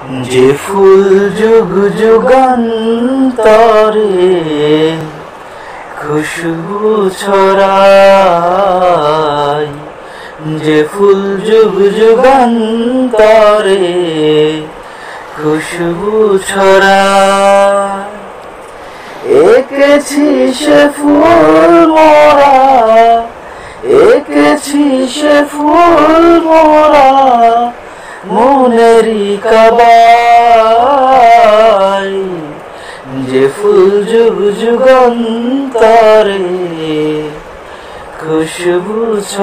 যে ফুল যুগ যুগান্তরে খুশবু ছড়ায়, যে ফুল যুগ যুগান্তরে খুশবু ছড়ায়, এঁকেছি সে ফুল মোরা, এঁকেছি সে ফুল মোরা মনেরই কাবায়, যে ফুল যুগ যুগান্তরে খুশবু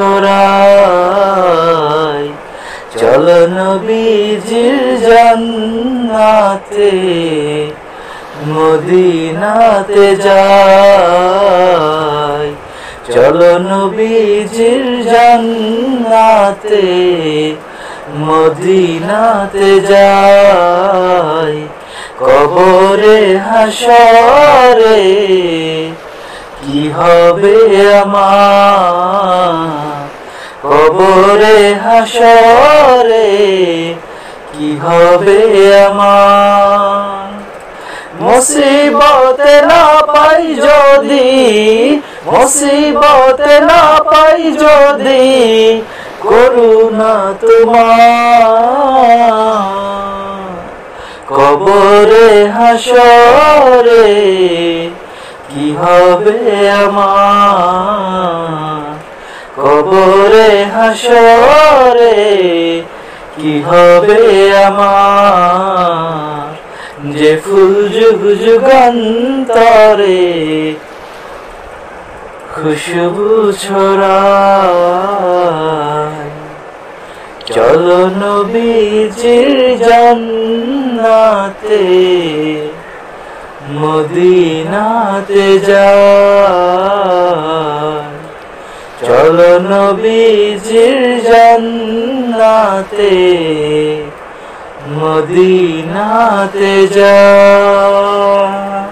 ছড়ায়। চলো নবীজির জান্নাতে মদিনাতে যাই, চলো নবীজির জান্নাতে মদিনাতে যাই। কবরে হাসরে কি হবে আমার, কবরে হাসরে কি হবে আমার, মুসিবতে না পাই যদি, মুসিবতে না পাই যদি করুণা তোমার। কবরে হাসরে কি হবে আমার, কবরে হাসরে কি হবে আমার, যে ফুল যুগ যুগান্তরে খুশবু ছড়ায়। চলো নবীজির জান্নাতে মদিনাতে যাই, চলো নবীজির জান্নাতে মদিনাতে যাই।